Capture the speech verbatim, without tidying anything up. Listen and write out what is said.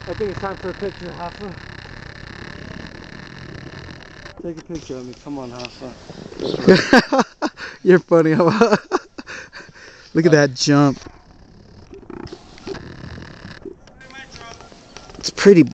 I think it's time for a picture, Hoffa. Take a picture of me. Come on, Hoffa. You're funny. Look at that jump. It's pretty